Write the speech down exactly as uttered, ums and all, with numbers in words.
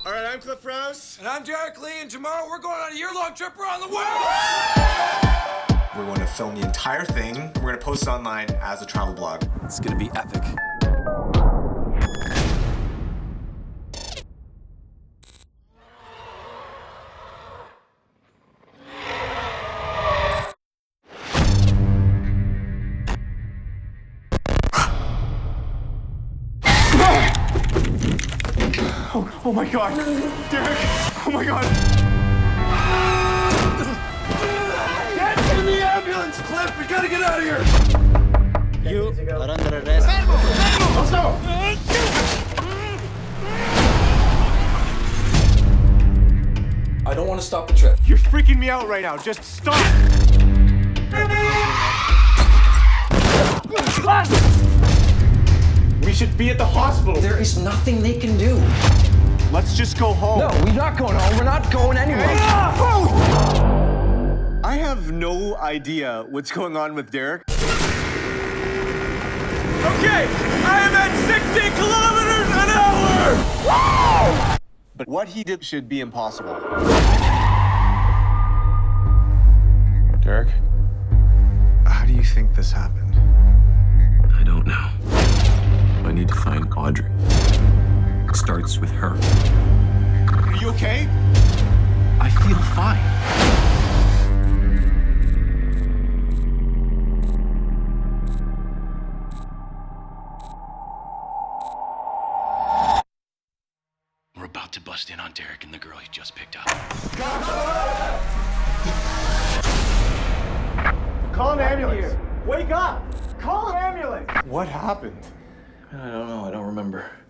All right, I'm Cliff Rose. And I'm Derek Lee, and tomorrow we're going on a year-long trip around the world! We're going to film the entire thing. We're going to post it online as a travel blog. It's going to be epic. Oh, oh my God, Derek! Oh my God! Get in the ambulance, Cliff! We gotta get out of here! You are under arrest. Let's go! I don't want to stop the trip. You're freaking me out right now. Just stop! We should be at the hospital. There is nothing they can do. Let's just go home. No, we're not going home. We're not going anywhere. I have no idea what's going on with Derek. Okay, I am at sixty kilometers an hour! But what he did should be impossible. Derek, how do you think this happened? I don't know. I need to find Audrey. It starts with her. Are you okay? I feel fine. We're about to bust in on Derek and the girl he just picked up. Call an ambulance. Wake up! Call an ambulance! What happened? I don't know. I don't remember.